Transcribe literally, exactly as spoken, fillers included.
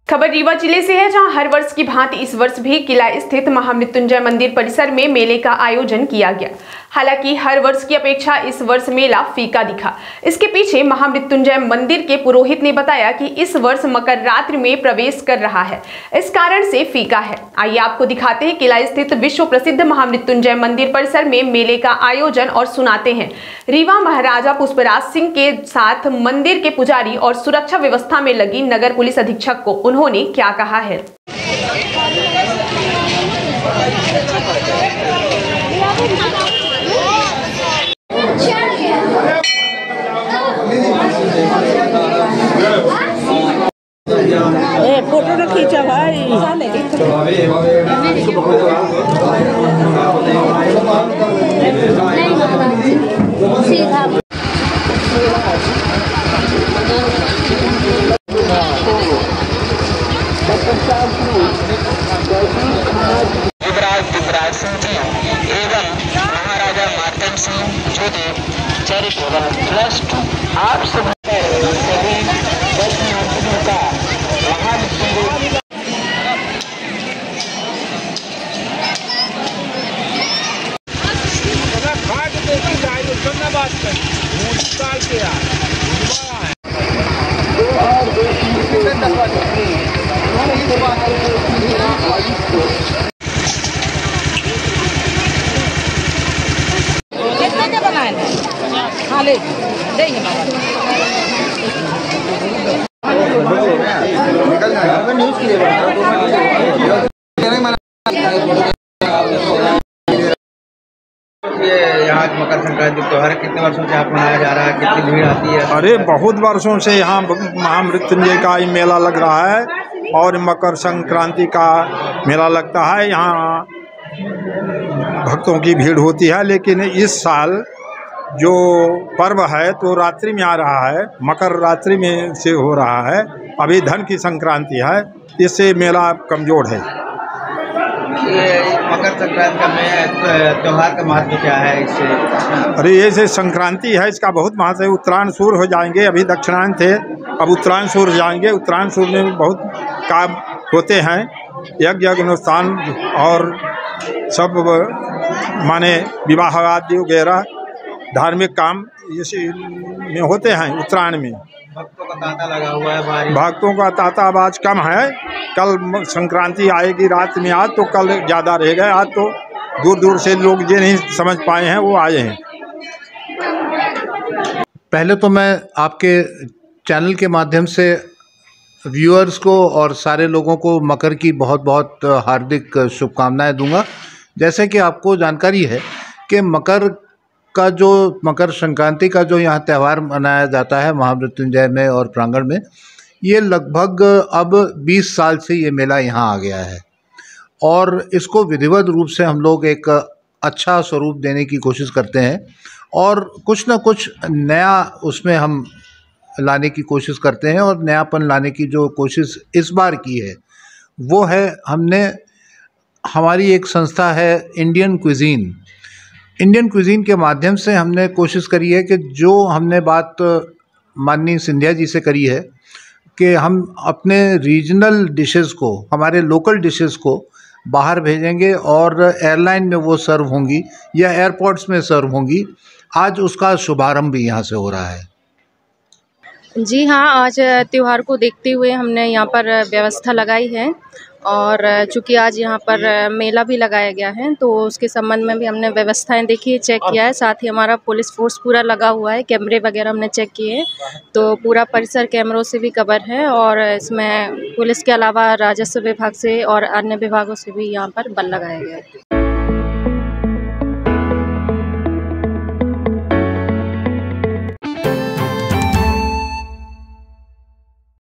खबर रीवा जिले से है, जहां हर वर्ष की भांति इस वर्ष भी किला स्थित महामृत्युंजय मंदिर परिसर में मेले का आयोजन किया गया। हालांकि हर वर्ष की अपेक्षा इस वर्ष मेला फीका दिखा। इसके पीछे महामृत्युंजय मंदिर के पुरोहित ने बताया कि इस वर्ष मकर रात्रि में प्रवेश कर रहा है, इस कारण से फीका है। आइए आपको दिखाते हैं किला स्थित विश्व प्रसिद्ध महामृत्युंजय मंदिर परिसर में मेले का आयोजन और सुनाते हैं रीवा महाराजा पुष्पराज सिंह के साथ मंदिर के पुजारी और सुरक्षा व्यवस्था में लगी नगर पुलिस अधीक्षक को उन्होंने क्या कहा है। ए, फोटो न खींचा भाई। युवराज युवराज सिंह जी एवं महाराजा मार्तंड सिंह ज्योति चैरिटेबल ट्रस्ट आप सभी सभी दर्शनार्थियों का महामृत्युंजय कितने के बनाए हाँ ले देंगे न्यूज के लिए यहाँ मकर संक्रांति त्योहार कितने वर्षों से आप मनाया जा रहा है, कितनी भीड़ आती है? अरे बहुत वर्षों से यहाँ महामृत्युंजय का ही मेला लग रहा है और मकर संक्रांति का मेला लगता है। यहाँ भक्तों की भीड़ होती है, लेकिन इस साल जो पर्व है तो रात्रि में आ रहा है, मकर रात्रि में से हो रहा है। अभी धन की संक्रांति है, इससे मेला कमजोर है। ये मकर संक्रांति का में त्योहार का महत्व क्या है इससे? अरे ये से संक्रांति है, इसका बहुत महत्व है। उत्तरायण सूर्य हो जाएंगे, अभी दक्षिणायन थे, अब उत्तरायण सूर्य जाएंगे। उत्तरायण सूर्य में बहुत काम होते हैं, यज्ञ अनुष्ठान और सब माने विवाह आदि वगैरह धार्मिक काम इसी में होते हैं उत्तरायण में। भक्तों का तांता लगा हुआ है भारी। भक्तों का तांता आज कम है, कल संक्रांति आएगी रात में, आज तो कल ज़्यादा रहेगा। आज तो दूर दूर से लोग जो नहीं समझ पाए हैं वो आए हैं। पहले तो मैं आपके चैनल के माध्यम से व्यूअर्स को और सारे लोगों को मकर की बहुत बहुत हार्दिक शुभकामनाएं दूंगा। जैसे कि आपको जानकारी है कि मकर का जो मकर संक्रांति का जो यहाँ त्यौहार मनाया जाता है महामृत्युंजय में और प्रांगण में, ये लगभग अब बीस साल से ये मेला यहाँ आ गया है और इसको विधिवत रूप से हम लोग एक अच्छा स्वरूप देने की कोशिश करते हैं और कुछ ना कुछ नया उसमें हम लाने की कोशिश करते हैं। और नयापन लाने की जो कोशिश इस बार की है वो है, हमने हमारी एक संस्था है इंडियन क्विज़ीन, इंडियन क्विज़ीन के माध्यम से हमने कोशिश करी है कि जो हमने बात माननीय सिंधिया जी से करी है कि हम अपने रीजनल डिशेस को, हमारे लोकल डिशेस को बाहर भेजेंगे और एयरलाइन में वो सर्व होंगी या एयरपोर्ट्स में सर्व होंगी। आज उसका शुभारंभ भी यहाँ से हो रहा है। जी हाँ, आज त्यौहार को देखते हुए हमने यहाँ पर व्यवस्था लगाई है और चूँकि आज यहाँ पर मेला भी लगाया गया है तो उसके संबंध में भी हमने व्यवस्थाएं देखी, चेक किया है। साथ ही हमारा पुलिस फोर्स पूरा लगा हुआ है, कैमरे वगैरह हमने चेक किए हैं तो पूरा परिसर कैमरों से भी कवर है और इसमें पुलिस के अलावा राजस्व विभाग से और अन्य विभागों से भी यहाँ पर बल लगाया गया है।